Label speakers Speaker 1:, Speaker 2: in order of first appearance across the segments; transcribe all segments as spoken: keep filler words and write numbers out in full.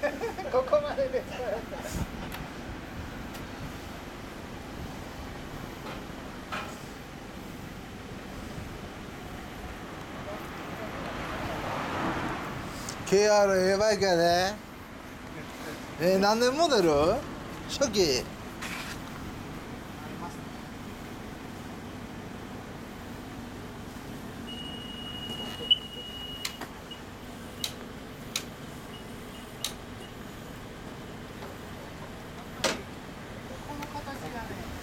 Speaker 1: ここまでです。
Speaker 2: ケーアール ええバイクやね。えー、何年モデル？初期。
Speaker 1: この形がね。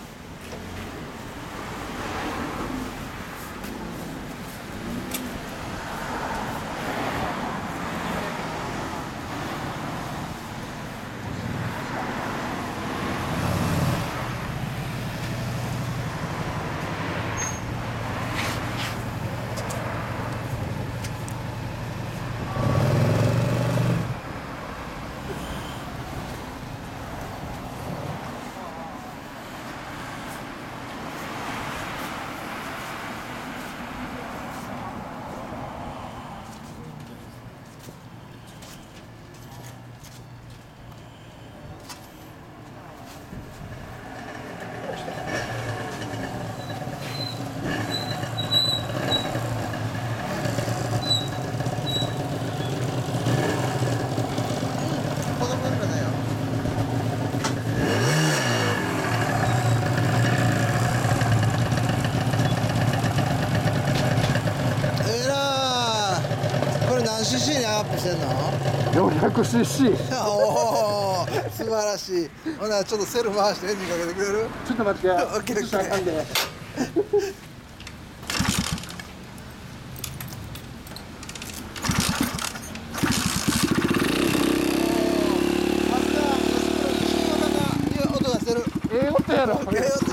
Speaker 2: 何 シーシー にアップしてんの？
Speaker 3: よんひゃくシーシー。
Speaker 2: おお、素晴らしい。ほなちょっとセル回してエンジンかけてくれる？
Speaker 3: ちょっと待って。
Speaker 2: オッケーオッケー。音がしてる。
Speaker 3: ええ音やろ。
Speaker 2: ええ音。